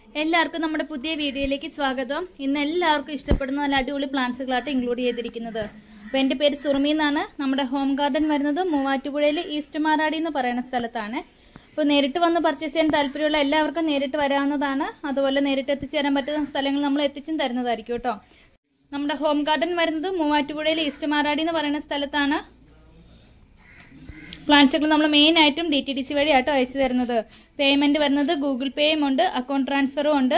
എല്ലാവർക്കും നമ്മുടെ പുതിയ വീഡിയോയിലേക്ക് സ്വാഗതം. ഇന്ന് എല്ലാവർക്കും ഇഷ്ടപ്പെടുന്ന നല്ല അടിപൊളി പ്ലാന്റ്സുകളായിട്ട് ഇൻക്ലൂഡ് ചെയ്തിരിക്കുന്നത്. അപ്പോൾ എൻ്റെ പേര് സുറുമി എന്നാണ്. നമ്മുടെ ഹോം ഗാർഡൻ വരുന്നത് മൂവാറ്റുപുഴയിൽ ഈസ്റ്റ് മാറാടി എന്ന് പറയുന്ന സ്ഥലത്താണ്. അപ്പോൾ നേരിട്ട് വന്ന് പർച്ചേസ് ചെയ്യാൻ താല്പര്യമുള്ള എല്ലാവർക്കും നേരിട്ട് വരാവുന്നതാണ്. അതുപോലെ നേരിട്ട് എത്തിച്ചേരാൻ പറ്റുന്ന സ്ഥലങ്ങൾ നമ്മൾ എത്തിച്ചും തരുന്നതായിരിക്കും കേട്ടോ. നമ്മുടെ ഹോം ഗാർഡൻ വരുന്നത് മൂവാറ്റുപുഴയിൽ ഈസ്റ്റ് മാറാടി എന്ന് പറയുന്ന സ്ഥലത്താണ്. പ്ലാന്റ്സുകൾ നമ്മൾ മെയിൻ ആയിട്ടും DTDC വഴിയാട്ടോ അയച്ചു തരുന്നത്. പേയ്മെന്റ് വരുന്നത് ഗൂഗിൾ പേയും ഉണ്ട്, അക്കൗണ്ട് ട്രാൻസ്ഫറും ഉണ്ട്.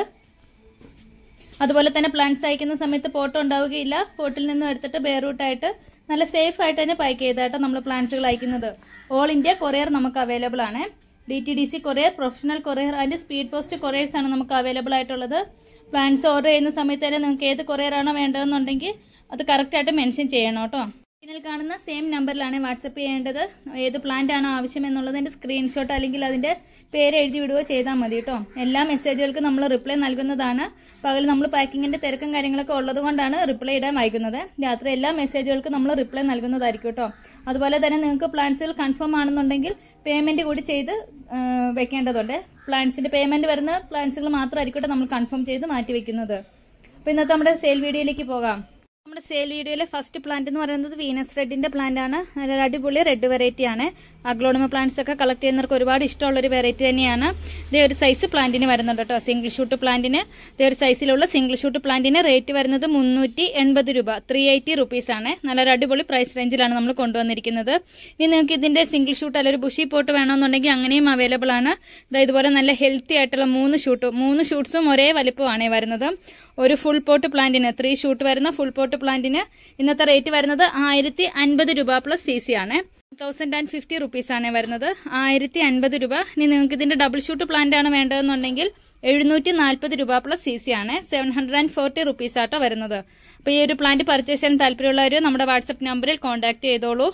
അതുപോലെ തന്നെ പ്ലാന്റ്സ് അയക്കുന്ന സമയത്ത് പോട്ടോ ഉണ്ടാവുകയില്ല. പോട്ടിൽ നിന്നും എടുത്തിട്ട് ബെയറൂട്ടായിട്ട് നല്ല സേഫ് ആയിട്ട് തന്നെ പാക്ക് ചെയ്താട്ടോ നമ്മൾ പ്ലാന്റ്സുകൾ അയക്കുന്നത്. ഓൾ ഇന്ത്യ കൊറിയർ നമുക്ക് അവൈലബിൾ ആണ്. DTDC courier, professional courier and speed post couriers ആണ് നമുക്ക് അവൈലബിൾ ആയിട്ടുള്ളത്. പ്ലാന്റ്സ് ഓർഡർ ചെയ്യുന്ന സമയത്ത് തന്നെ നിങ്ങൾക്ക് ഏത് കൊറിയർ ആണോ വേണ്ടതെന്നുണ്ടെങ്കിൽ അത് കറക്റ്റ് ആയിട്ട് മെൻഷൻ ചെയ്യണം കേട്ടോ. ഇതിൽ കാണുന്ന സെയിം നമ്പറിലാണ് വാട്സപ്പ് ചെയ്യേണ്ടത്. ഏത് പ്ലാന്റ് ആണോ ആവശ്യം എന്നുള്ളതിന്റെ സ്ക്രീൻഷോട്ട് അല്ലെങ്കിൽ അതിന്റെ പേര് എഴുതി വിടുകയോ ചെയ്താൽ മതി കേട്ടോ. എല്ലാ മെസ്സേജുകൾക്കും നമ്മൾ റിപ്ലൈ നൽകുന്നതാണ്. പകൽ നമ്മൾ പാക്കിങ്ങിന്റെ തിരക്കും കാര്യങ്ങളൊക്കെ ഉള്ളത് കൊണ്ടാണ് റിപ്ലൈ ഇടാൻ വൈകുന്നത്. രാത്രി എല്ലാ മെസ്സേജുകൾക്കും നമ്മൾ റിപ്ലൈ നൽകുന്നതായിരിക്കും കേട്ടോ. അതുപോലെ തന്നെ നിങ്ങൾക്ക് പ്ലാന്റ്സുകൾ കൺഫേം ആണെന്നുണ്ടെങ്കിൽ പേയ്മെന്റ് കൂടി ചെയ്ത് വെക്കേണ്ടതുണ്ട്. പ്ലാന്റ്സിന്റെ പേയ്മെന്റ് വരുന്ന പ്ലാന്റ്സുകൾ മാത്രമായിരിക്കും നമ്മൾ കൺഫേം ചെയ്ത് മാറ്റി വെക്കുന്നത്. അപ്പൊ ഇന്നത്തെ നമ്മുടെ സെയിൽ വീഡിയോയിലേക്ക് പോകാം. നമ്മുടെ സെയിൽ വീഡിയോയിലെ ഫസ്റ്റ് പ്ലാന്റ് എന്ന് പറയുന്നത് വീനസ് റെഡിന്റെ പ്ലാന്റ് ആണ്. നല്ല അടിപൊളി റെഡ് വെറൈറ്റി ആണ്. അഗ്ലോണിമ പ്ലാന്റ്സ് ഒക്കെ കളക്ട് ചെയ്യുന്നവർക്ക് ഒരുപാട് ഇഷ്ടമുള്ള ഒരു വെറൈറ്റി തന്നെയാണ്. ഇതേ ഒരു സൈസ് പ്ലാന്റിന് വരുന്നുണ്ട് കേട്ടോ. സിംഗിൾ ഷൂട്ട് പ്ലാന്റിന് ഇതേ ഒരു സൈസിലുള്ള സിംഗിൾ ഷൂട്ട് പ്ലാന്റിന് റേറ്റ് വരുന്നത് 380 രൂപ, 380 റുപ്പീസ് ആണ്. നല്ലൊരു അടിപൊളി പ്രൈസ് റേഞ്ചിലാണ് നമ്മൾ കൊണ്ടുവന്നിരിക്കുന്നത്. ഇനി നിങ്ങൾക്ക് ഇതിന്റെ സിംഗിൾ ഷൂട്ട് അല്ലെങ്കിൽ ബുഷി പോട്ട് വേണമെന്നുണ്ടെങ്കിൽ അങ്ങനെയും അവൈലബിൾ ആണ്. ഇതുപോലെ നല്ല ഹെൽത്തി ആയിട്ടുള്ള 3 ഷൂട്ട്സും ഒരേ വലിപ്പമാണ് വരുന്നത്. ഒരു ഫുൾ പോട്ട് പ്ലാന്റിന് 3 ഷൂട്ട് വരുന്ന ഫുൾ പോട്ട് പ്ലാന്റിന് ഇന്നത്തെ റേറ്റ് വരുന്നത് 1050 രൂപ പ്ലസ് CC ആണ്. 1050 റുപ്പീസ് ആണ് വരുന്നത്. 1050 രൂപ. ഇനി നിങ്ങൾക്ക് ഇതിന്റെ ഡബിൾ ഷൂട്ട് പ്ലാന്റ് ആണ് വേണ്ടതെന്നുണ്ടെങ്കിൽ 740 രൂപ പ്ലസ് CC ആണ്. 740 റുപ്പീസ് ആട്ടോ വരുന്നത്. അപ്പൊ ഈ ഒരു പ്ലാന്റ് പർച്ചേസ് ചെയ്യാൻ താല്പര്യമുള്ളവർ നമ്മുടെ വാട്സ്ആപ്പ് നമ്പറിൽ കോൺടാക്ട് ചെയ്തോളൂ.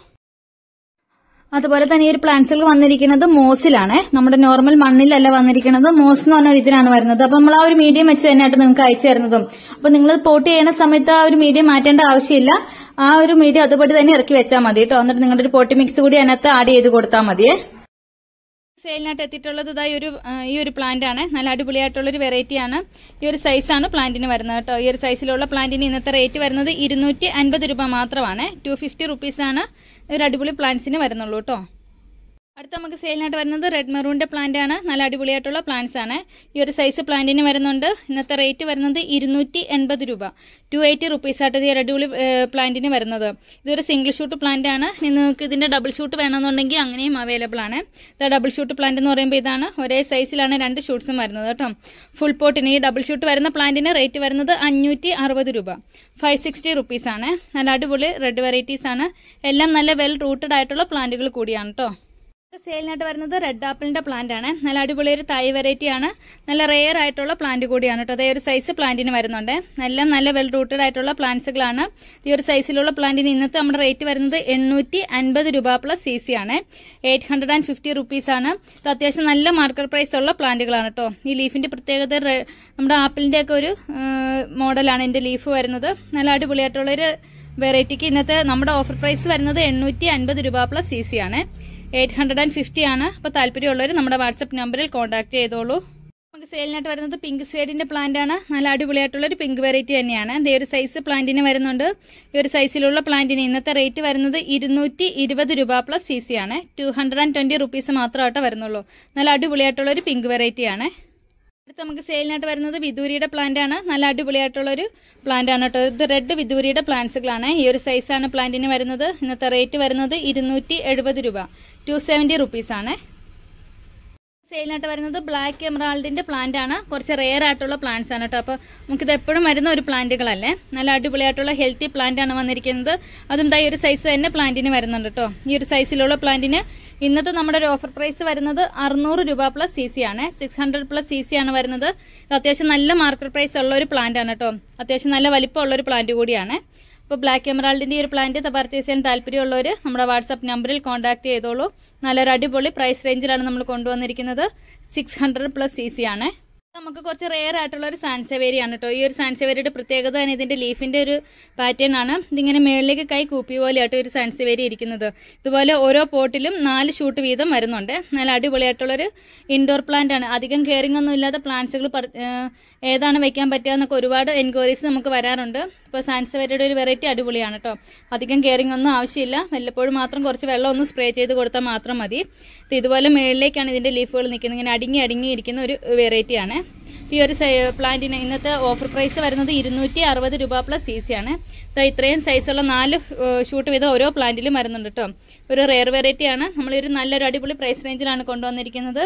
അതുപോലെ തന്നെ ഈ ഒരു പ്ലാന്റ്സുകൾ വന്നിരിക്കുന്നത് മോസിലാണ്. നമ്മുടെ നോർമൽ മണ്ണിലല്ല വന്നിരിക്കുന്നത്. മോസ് എന്ന് പറഞ്ഞ ഇതിലാണ് വരുന്നത്. അപ്പൊ നമ്മൾ ആ ഒരു മീഡിയം വെച്ച് തന്നെയായിട്ട് നിങ്ങൾക്ക് അയച്ചു തരുന്നതും. അപ്പൊ നിങ്ങൾ പോട്ട് ചെയ്യുന്ന സമയത്ത് ആ ഒരു മീഡിയം മാറ്റേണ്ട ആവശ്യമില്ല. ആ ഒരു മീഡിയം അതുപോലെ തന്നെ ഇറക്കി വെച്ചാൽ മതി കേട്ടോ. എന്നിട്ട് നിങ്ങളുടെ ഒരു പോട്ടി മിക്സ് കൂടി അതിനകത്ത് ആഡ് ചെയ്ത് കൊടുത്താൽ മതിയേ. സെയിലിനായിട്ട് എത്തിയിട്ടുള്ളത് ഈ ഒരു പ്ലാന്റ് ആണ്. നല്ല അടിപൊളിയായിട്ടുള്ള ഒരു വെറൈറ്റി ആണ്. ഈ ഒരു സൈസാണ് പ്ലാന്റിന് വരുന്നത് കേട്ടോ. ഈ ഒരു സൈസിലുള്ള പ്ലാന്റിന് ഇന്നത്തെ റേറ്റ് വരുന്നത് 250 രൂപ മാത്രമാണ്. 250 റുപ്പീസ് ആണ് ഒരു അടിപൊളി പ്ലാന്റ്സിന് വരുന്നുള്ളൂ കേട്ടോ. അടുത്ത നമുക്ക് സെയിലിനായിട്ട് വരുന്നത് റെഡ് മെറൂണിന്റെ പ്ലാന്റ് ആണ്. നല്ല അടിപൊളിയായിട്ടുള്ള പ്ലാന്റ്സ് ആണ്. ഈ ഒരു സൈസ് പ്ലാന്റിന് വരുന്നുണ്ട്. ഇന്നത്തെ റേറ്റ് വരുന്നത് 280 രൂപ, 280 റുപ്പീസ് ആയിട്ട് ഈ അടിപൊളി പ്ലാന്റിന് വരുന്നത്. ഇതൊരു സിംഗിൾ ഷൂട്ട് പ്ലാന്റ് ആണ്. നിങ്ങൾക്ക് ഇതിന്റെ ഡബിൾ ഷൂട്ട് വേണമെന്നുണ്ടെങ്കിൽ അങ്ങനെയും അവൈലബിൾ ആണ്. ഇത് ഡബിൾ ഷൂട്ട് പ്ലാന്റ് എന്ന് പറയുമ്പോൾ ഇതാണ്. ഒരേ സൈസിലാണ് 2 ഷൂട്ട്സും വരുന്നത് കേട്ടോ. ഫുൾ പോട്ടിന് ഈ ഡബിൾ ഷൂട്ട് വരുന്ന പ്ലാന്റിന് റേറ്റ് വരുന്നത് 560 രൂപ, 560 റുപ്പീസ് ആണ്. നല്ല അടിപൊളി റെഡ് വെറൈറ്റീസ് ആണ്. എല്ലാം നല്ല വെൽ റൂട്ടഡ് ആയിട്ടുള്ള പ്ലാന്റുകൾ കൂടിയാണ് കേട്ടോ. സെയിലിനായിട്ട് വരുന്നത് റെഡ് ആപ്പിളിന്റെ പ്ലാന്റ് ആണ്. നല്ല അടിപൊളി ഒരു തായ് വെറൈറ്റി ആണ്. നല്ല റെയർ ആയിട്ടുള്ള പ്ലാന്റ് കൂടിയാണ് കേട്ടോ. അതേ ഒരു സൈസ് പ്ലാന്റിന് വരുന്നുണ്ട്. എല്ലാം നല്ല വെൽ റൂട്ടഡ് ആയിട്ടുള്ള പ്ലാന്റ്സുകളാണ്. ഈ ഒരു സൈസിലുള്ള പ്ലാന്റിന് ഇന്നത്തെ നമ്മുടെ റേറ്റ് വരുന്നത് 850 രൂപ പ്ലസ് CC ആണ്. 850 റുപ്പീസ് ആണ്. ഇത് അത്യാവശ്യം നല്ല മാർക്കറ്റ് പ്രൈസ് ഉള്ള പ്ലാന്റുകളാണ് കേട്ടോ. ഈ ലീഫിന്റെ പ്രത്യേകത നമ്മുടെ ആപ്പിളിന്റെ ഒക്കെ ഒരു മോഡലാണ് ഇതിന്റെ ലീഫ് വരുന്നത്. നല്ല അടിപൊളിയായിട്ടുള്ള ഒരു വെറൈറ്റിക്ക് ഇന്നത്തെ നമ്മുടെ ഓഫർ പ്രൈസ് വരുന്നത് 850 രൂപ പ്ലസ് CC ആണ്. 850 ആണ്. അപ്പൊ താല്പര്യമുള്ളവർ നമ്മുടെ വാട്സ്ആപ്പ് നമ്പറിൽ കോൺടാക്ട് ചെയ്തോളൂ. നമുക്ക് സെയിലിനായിട്ട് വരുന്നത് പിങ്ക് സ്വേഡിന്റെ പ്ലാന്റ് ആണ്. നല്ല അടിപൊളിയായിട്ടുള്ള ഒരു പിങ്ക് വെറൈറ്റി തന്നെയാണ്. ഈ ഒരു സൈസ് പ്ലാന്റിന് വരുന്നുണ്ട്. ഈ ഒരു സൈസിലുള്ള പ്ലാന്റിന് ഇന്നത്തെ റേറ്റ് വരുന്നത് 220 രൂപ പ്ലസ് CC ആണ്. 220 റുപ്പീസ് മാത്രമായിട്ട് വരുന്നുള്ളൂ. നല്ല അടിപൊളിയായിട്ടുള്ള ഒരു പിങ്ക് വെറൈറ്റി ആണ്. അടുത്ത് നമുക്ക് സെയിലിനായിട്ട് വരുന്നത് വിദൂരിയുടെ പ്ലാന്റ് ആണ്. നല്ല അടിപൊളിയായിട്ടുള്ള ഒരു പ്ലാന്റ് ആണ് കേട്ടോ. ഇത് റെഡ് വിദൂരിയുടെ പ്ലാന്റ്സുകളാണ്. ഈ ഒരു സൈസാണ് പ്ലാന്റിന് വരുന്നത്. ഇന്നത്തെ റേറ്റ് വരുന്നത് 270 രൂപ, 270 റുപ്പീസ് ആണ്. സെയിലിനായിട്ട് വരുന്നത് ബ്ലാക്ക് എമറാൾഡിന്റെ പ്ലാന്റ് ആണ്. കുറച്ച് റെയർ ആയിട്ടുള്ള പ്ലാന്റ്സ് ആണ് കേട്ടോ. അപ്പൊ നമുക്കിത് എപ്പോഴും വരുന്ന ഒരു പ്ലാന്റുകളല്ലേ. നല്ല അടിപൊളിയായിട്ടുള്ള ഹെൽത്തി പ്ലാന്റ് ആണ് വന്നിരിക്കുന്നത്. അതും ഈ ഒരു സൈസ് തന്നെ പ്ലാന്റിന് വരുന്നുണ്ട് കേട്ടോ. ഈ ഒരു സൈസിലുള്ള പ്ലാന്റിന് ഇന്നത്തെ നമ്മുടെ ഒരു ഓഫർ പ്രൈസ് വരുന്നത് 600 രൂപ പ്ലസ് CC ആണ്. 600 പ്ലസ് CC ആണ് വരുന്നത്. അത്യാവശ്യം നല്ല മാർക്കറ്റ് പ്രൈസ് ഉള്ള ഒരു പ്ലാന്റ് ആണ് കേട്ടോ. അത്യാവശ്യം നല്ല വലിപ്പമുള്ള ഒരു പ്ലാന്റ് കൂടിയാണ്. അപ്പോൾ ബ്ലാക്ക് എമറാൾഡിന്റെ ഈ ഒരു പ്ലാന്റ് പർച്ചേസ് ചെയ്യാൻ താല്പര്യമുള്ളവർ നമ്മുടെ വാട്സ്ആപ്പ് നമ്പറിൽ കോൺടാക്ട് ചെയ്തോളൂ. നല്ലൊരു അടിപൊളി പ്രൈസ് റേഞ്ചിലാണ് നമ്മൾ കൊണ്ടുവന്നിരിക്കുന്നത്. 600 പ്ലസ് CC ആണ്. നമുക്ക് കുറച്ച് റെയർ ആയിട്ടുള്ള ഒരു സാൻസവേരിയാണ് കേട്ടോ. ഈ ഒരു സാൻസവേരിയുടെ പ്രത്യേകത തന്നെ ഇതിന്റെ ലീഫിന്റെ ഒരു പാറ്റേൺ ആണ്. ഇതിങ്ങനെ മേളിലേക്ക് കൈ കൂപ്പി പോലെയായിട്ട് ഒരു സാൻസവേരി ഇരിക്കുന്നത്. ഇതുപോലെ ഓരോ പോട്ടിലും 4 ഷൂട്ട് വീതം വരുന്നുണ്ട്. നല്ല അടിപൊളിയായിട്ടുള്ളൊരു ഇൻഡോർ പ്ലാന്റ് ആണ്. അധികം കെയറിംഗ് ഒന്നും ഇല്ലാത്ത പ്ലാന്റ്സുകൾ ഏതാണ് വെക്കാൻ പറ്റുക എന്നൊക്കെ ഒരുപാട് എൻക്വയറീസ് നമുക്ക് വരാറുണ്ട്. ഇപ്പോൾ സാൻസവേരിയുടെ ഒരു വെറൈറ്റി അടിപൊളിയാണ് കേട്ടോ. അധികം കെയറിംഗ് ഒന്നും ആവശ്യമില്ല. വല്ലപ്പോഴും മാത്രം കുറച്ച് വെള്ളം ഒന്ന് സ്പ്രേ ചെയ്ത് കൊടുത്താൽ മാത്രം മതി. ഇതുപോലെ മേളിലേക്കാണ് ഇതിന്റെ ലീഫുകൾ നിൽക്കുന്നത്. ഇങ്ങനെ അടങ്ങി ഇരിക്കുന്ന ഒരു വെറൈറ്റിയാണ്. ഈ ഒരു പ്ലാന്റിന് ഇന്നത്തെ ഓഫർ പ്രൈസ് വരുന്നത് 260 രൂപ പ്ലസ് CC ആണ്. ഇത്രയും സൈസുള്ള 4 ഷൂട്ട് വീതം ഓരോ പ്ലാന്റിലും വരുന്നുണ്ട് കേട്ടോ. ഒരു റെയർ വെറൈറ്റിയാണ്. നമ്മളൊരു നല്ലൊരു അടിപൊളി പ്രൈസ് റേഞ്ചിലാണ് കൊണ്ടുവന്നിരിക്കുന്നത്.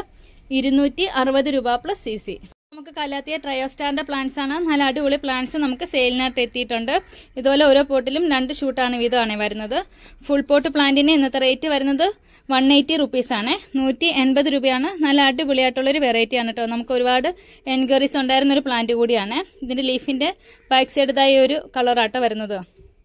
260 രൂപ പ്ലസ് CC. നമുക്ക് കലാത്തിയ ട്രയോസ്റ്റാറിന്റെ പ്ലാന്റ്സ് ആണ്. നല്ല അടിപൊളി പ്ലാന്റ്സ് നമുക്ക് സെയിലിനായിട്ട് എത്തിയിട്ടുണ്ട്. ഇതുപോലെ ഓരോ പോട്ടിലും 2 ഷൂട്ടാണ് വീതമാണ് വരുന്നത്. ഫുൾ പോട്ട് പ്ലാന്റിന് ഇന്നത്തെ റേറ്റ് വരുന്നത് 180 റുപ്പീസ് ആണ്. 180 രൂപയാണ്. നല്ല അടിപൊളിയായിട്ടുള്ളൊരു വെറൈറ്റി ആണ് കേട്ടോ. നമുക്ക് ഒരുപാട് എൻക്വയറീസ് ഉണ്ടായിരുന്ന ഒരു പ്ലാന്റ് കൂടിയാണ്. ഇതിന്റെ ലീഫിന്റെ ബാക്ക് സൈഡായി ഒരു കളറാട്ടോ വരുന്നത്.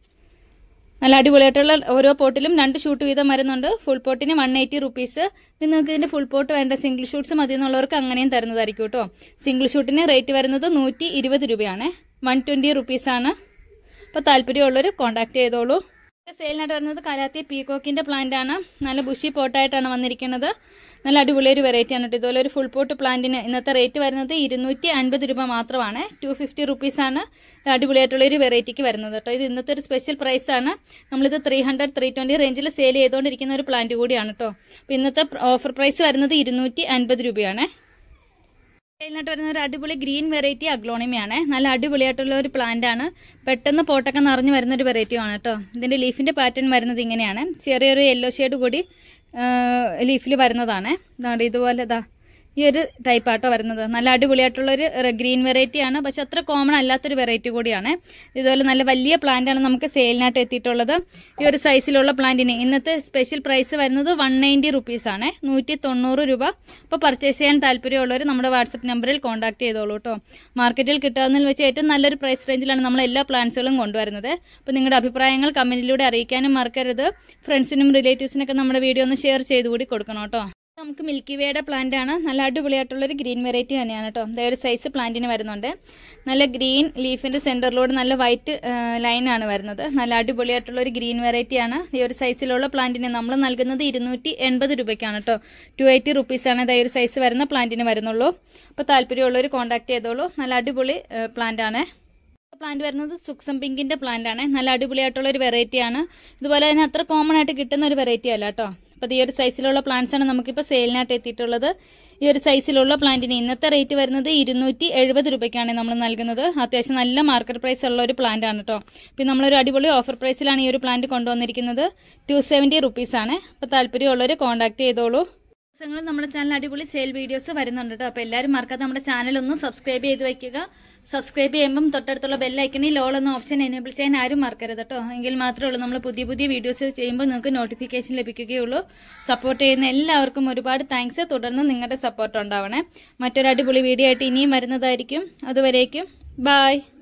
നല്ല അടിപൊളിയായിട്ടുള്ള ഓരോ പോട്ടിലും 2 ഷൂട്ട് വീതം വരുന്നുണ്ട്. ഫുൾ പോട്ടിന് 180 റുപ്പീസ്. നിങ്ങൾക്ക് ഇതിന്റെ ഫുൾ പോട്ട് വേണ്ട സിംഗിൾ ഷൂട്ട്സ് മതി എന്നുള്ളവർക്ക് അങ്ങനെയും തരുന്നതായിരിക്കും കേട്ടോ. സിംഗിൾ ഷൂട്ടിന് റേറ്റ് വരുന്നത് 120 രൂപയാണ്. 120 റുപ്പീസാണ്. അപ്പോൾ താല്പര്യമുള്ളവർ കോൺടാക്ട് ചെയ്തോളൂ. സെയിലിനായിട്ട് വരുന്നത് കലാത്തിയ പീകോക്കിന്റെ പ്ലാന്റ് ആണ്. നല്ല ബുഷി പോട്ടായിട്ടാണ് വന്നിരിക്കുന്നത്. നല്ല അടിപൊളിയൊരു വെറൈറ്റി ആണ് കേട്ടോ. ഇതുപോലെ ഒരു ഫുൾ പോട്ട് പ്ലാന്റിന് ഇന്നത്തെ റേറ്റ് വരുന്നത് 250 രൂപ മാത്രമാണ്. 250 റുപ്പീസാണ് അടിപൊളിയായിട്ടുള്ള ഒരു വെറൈറ്റിക്ക് വരുന്നത് കേട്ടോ. ഇത് ഇന്നത്തെ ഒരു സ്പെഷ്യൽ പ്രൈസ് ആണ്. നമ്മളിത് 300-320 റേഞ്ചിൽ സെയിൽ ചെയ്തുകൊണ്ടിരിക്കുന്ന ഒരു പ്ലാന്റ് കൂടിയാണ് കേട്ടോ. അപ്പൊ ഇന്നത്തെ ഓഫർ പ്രൈസ് വരുന്നത് 250 രൂപയാണ്. സെയിലിനായിട്ട് വരുന്ന ഒരു അടിപൊളി ഗ്രീൻ വെറൈറ്റി അഗ്ലോണിമയാണ്. നല്ല അടിപൊളിയായിട്ടുള്ള ഒരു പ്ലാന്റ് ആണ്. പെട്ടെന്ന് പോട്ടൊക്കെ നിറഞ്ഞു വരുന്ന ഒരു വെറൈറ്റിയാണ് കേട്ടോ. ഇതിന്റെ ലീഫിന്റെ പാറ്റേൺ വരുന്നത് ഇങ്ങനെയാണ്. ചെറിയൊരു യെല്ലോ ഷെയ്ഡ് കൂടി ലീഫിൽ വരുന്നതാണ്. ഇതുപോലെ ഈ ഒരു ടൈപ്പ് ആട്ടോ വരുന്നത്. നല്ല അടിപൊളിയായിട്ടുള്ളൊരു ഗ്രീൻ വെറൈറ്റിയാണ്. പക്ഷെ അത്ര കോമൺ അല്ലാത്തൊരു വെറൈറ്റി കൂടിയാണ്. ഇതുപോലെ നല്ല വലിയ പ്ലാന്റ് ആണ് നമുക്ക് സെയിലിനായിട്ട് എത്തിയിട്ടുള്ളത്. ഈ ഒരു സൈസിലുള്ള പ്ലാന്റിന് ഇന്നത്തെ സ്പെഷ്യൽ പ്രൈസ് വരുന്നത് 190 റുപ്പീസാണ്. 190 രൂപ. അപ്പോൾ പർച്ചേസ് ചെയ്യാൻ താല്പര്യമുള്ളവർ നമ്മുടെ വാട്സപ്പ് നമ്പറിൽ കോൺടാക്ട് ചെയ്തോളൂ കേട്ടോ. മാർക്കറ്റിൽ കിട്ടാവുന്നതിൽ വെച്ച് ഏറ്റവും നല്ലൊരു പ്രൈസ് റേഞ്ചിലാണ് നമ്മൾ എല്ലാ പ്ലാന്റ്സുകളും കൊണ്ടുവരുന്നത്. അപ്പോൾ നിങ്ങളുടെ അഭിപ്രായങ്ങൾ കമന്റിലൂടെ അറിയിക്കാനും മറക്കരുത്. ഫ്രണ്ട്സിനും റിലേറ്റീവ്സിനൊക്കെ നമ്മുടെ വീഡിയോ ഒന്ന് ഷെയർ ചെയ്തുകൂടി കൊടുക്കണം കേട്ടോ. നമുക്ക് മിൽക്കി വേയുടെ പ്ലാന്റ് ആണ്. നല്ല അടിപൊളിയായിട്ടുള്ളൊരു ഗ്രീൻ വെറൈറ്റി തന്നെയാണ് കേട്ടോ. ഒരു സൈസ് പ്ലാന്റിന് വരുന്നുണ്ട്. നല്ല ഗ്രീൻ ലീഫിന്റെ സെന്ററിലൂടെ നല്ല വൈറ്റ് ലൈൻ ആണ് വരുന്നത്. നല്ല അടിപൊളിയായിട്ടുള്ള ഒരു ഗ്രീൻ വെറൈറ്റി ആണ്. ഈ ഒരു സൈസിലുള്ള പ്ലാന്റിന് നമ്മൾ നൽകുന്നത് 280 രൂപയ്ക്കാണ് കേട്ടോ. 280 റുപ്പീസാണ് ഈ ഒരു സൈസ് വരുന്ന പ്ലാന്റിന് വരുന്നുള്ളൂ. അപ്പോൾ താല്പര്യമുള്ളവർ കോൺടാക്ട് ചെയ്തോളൂ. നല്ല അടിപൊളി പ്ലാന്റ് ആണ്. പ്ലാന്റ് വരുന്നത് സുക്സം പിങ്കിന്റെ പ്ലാന്റ് ആണ്. നല്ല അടിപൊളിയായിട്ടുള്ള ഒരു വെറൈറ്റി ആണ്. ഇതുപോലെ തന്നെ അത്ര കോമൺ ആയിട്ട് കിട്ടുന്ന ഒരു വെറൈറ്റി അല്ല കേട്ടോ. അപ്പോൾ ഈ ഒരു സൈസിലുള്ള പ്ലാന്റ്സ് ആണ് നമുക്കിപ്പോൾ സെയിലിനായിട്ട് എത്തിയിട്ടുള്ളത്. ഈ ഒരു സൈസിലുള്ള പ്ലാന്റിന് ഇന്നത്തെ റേറ്റ് വരുന്നത് 270 രൂപയ്ക്കാണ് നമ്മൾ നൽകുന്നത്. അത്യാവശ്യം നല്ല മാർക്കറ്റ് പ്രൈസ് ഉള്ള ഒരു പ്ലാന്റ് ആണ് കേട്ടോ. പിന്നെ നമ്മളൊരു അടിപൊളി ഓഫർ പ്രൈസിലാണ് ഈ ഒരു പ്ലാന്റ് കൊണ്ടുവന്നിരിക്കുന്നത്. 270 റുപ്പീസാണ്. അപ്പോൾ താല്പര്യമുള്ളവർ കോൺടാക്ട് ചെയ്തോളൂ. ദിവസങ്ങളിൽ നമ്മുടെ ചാനൽ അടിപൊളി സെയിൽ വീഡിയോസ് വരുന്നുണ്ട് കേട്ടോ. അപ്പോൾ എല്ലാവരും മറക്കാതെ നമ്മുടെ ചാനൽ ഒന്ന് സബ്സ്ക്രൈബ് ചെയ്ത് വെക്കുക. സബ്സ്ക്രൈബ് ചെയ്യുമ്പം തൊട്ടടുത്തുള്ള ബെല്ലൈക്കണിൽ ഓൾ എന്ന ഓപ്ഷൻ എനേബിൾ ചെയ്യാൻ ആരും മറക്കരുത് കേട്ടോ. എങ്കിൽ മാത്രമേ ഉള്ളൂ നമ്മൾ പുതിയ വീഡിയോസ് ചെയ്യുമ്പോൾ നിങ്ങൾക്ക് നോട്ടിഫിക്കേഷൻ ലഭിക്കുകയുള്ളൂ. സപ്പോർട്ട് ചെയ്യുന്ന എല്ലാവർക്കും ഒരുപാട് താങ്ക്സ്. തുടർന്ന് നിങ്ങളുടെ സപ്പോർട്ട് ഉണ്ടാവണേ. മറ്റൊരു അടിപൊളി വീഡിയോ ആയിട്ട് ഇനിയും വരുന്നതായിരിക്കും. അതുവരേക്കും ബൈ.